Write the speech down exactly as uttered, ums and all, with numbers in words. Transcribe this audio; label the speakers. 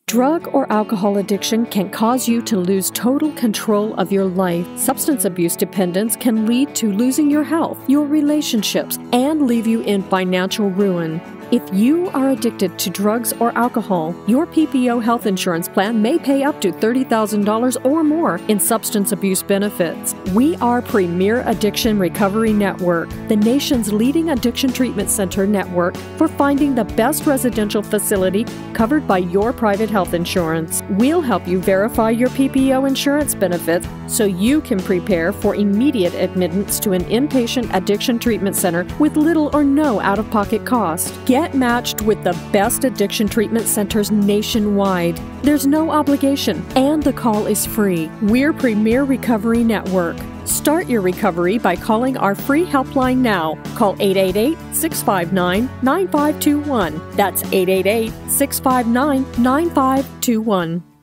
Speaker 1: Drug or alcohol addiction can cause you to lose total control of your life. Substance abuse dependence can lead to losing your health, your relationships, and leave you in financial ruin. If you are addicted to drugs or alcohol, your P P O Health Insurance plan may pay up to thirty thousand dollars or more in substance abuse benefits. We are Premier Addiction Recovery Network, the nation's leading addiction treatment center network for finding the best residential facility covered by your private health insurance. We'll help you verify your P P O insurance benefits so you can prepare for immediate admittance to an inpatient addiction treatment center with little or no out-of-pocket cost. Get matched with the best addiction treatment centers nationwide. There's no obligation, and the call is free. We're Premier Recovery Network. Start your recovery by calling our free helpline now. Call eight eight eight, six five nine, nine five two one. That's eight eight eight, six five nine, nine five two one.